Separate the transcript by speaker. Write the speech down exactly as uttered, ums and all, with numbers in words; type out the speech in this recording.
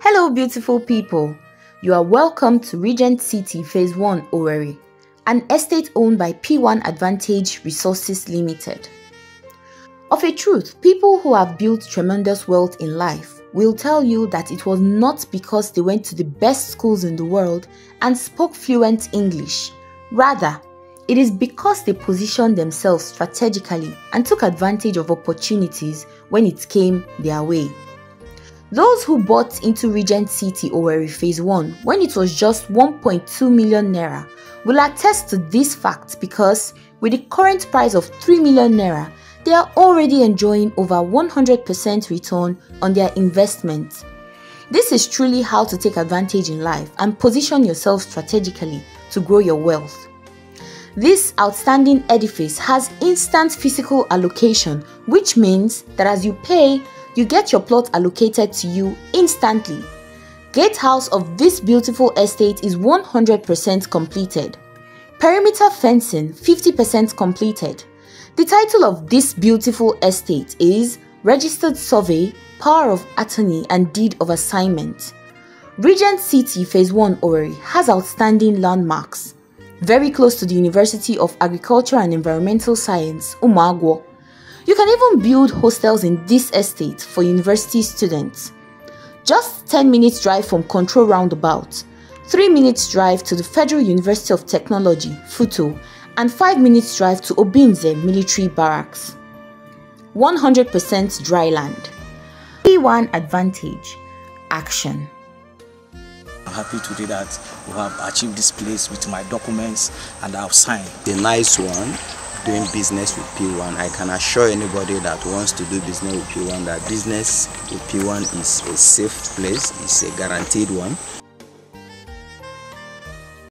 Speaker 1: Hello beautiful people, you are welcome to Regent City Phase one Owerri, an estate owned by P one Advantage Resources Limited. Of a truth, people who have built tremendous wealth in life will tell you that it was not because they went to the best schools in the world and spoke fluent English. Rather, it is because they positioned themselves strategically and took advantage of opportunities when it came their way. Those who bought into Regent City Owerri Phase one when it was just one point two million naira will attest to this fact because with the current price of three million naira, they are already enjoying over one hundred percent return on their investment. This is truly how to take advantage in life and position yourself strategically to grow your wealth. This outstanding edifice has instant physical allocation, which means that as you pay, you get your plot allocated to you instantly. Gatehouse of this beautiful estate is one hundred percent completed. Perimeter fencing fifty percent completed. The title of this beautiful estate is Registered Survey, Power of Attorney and Deed of Assignment. Regent City Phase one Owerri has outstanding landmarks. Very close to the University of Agriculture and Environmental Science, Umuagwo. You can even build hostels in this estate for university students. Just ten minutes drive from Control Roundabout, three minutes drive to the Federal University of Technology, Futo, and five minutes drive to Obinze Military Barracks. one hundred percent dry land. P one Advantage. Action.
Speaker 2: I'm happy today that we have achieved this place with my documents and I've signed.
Speaker 3: The nice one. Doing business with P one, I can assure anybody that wants to do business with P one that business with P one is a safe place, it's a guaranteed one.